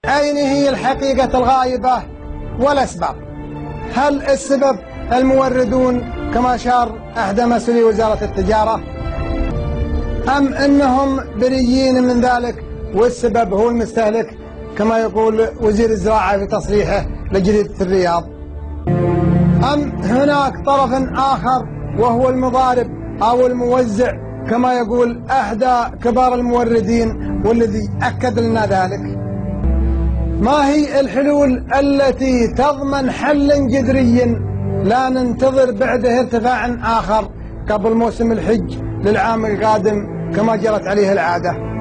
أين هي الحقيقة الغائبة والأسباب؟ هل السبب الموردون كما أشار أحد مسؤولي وزارة التجارة، أم أنهم بريين من ذلك والسبب هو المستهلك كما يقول وزير الزراعة في تصريحه لجريدة الرياض؟ أم هناك طرف آخر وهو المضارب أو الموزع كما يقول أحد كبار الموردين والذي أكد لنا ذلك؟ ما هي الحلول التي تضمن حلا جذريا لا ننتظر بعده ارتفاع آخر قبل موسم الحج للعام القادم كما جرت عليه العادة؟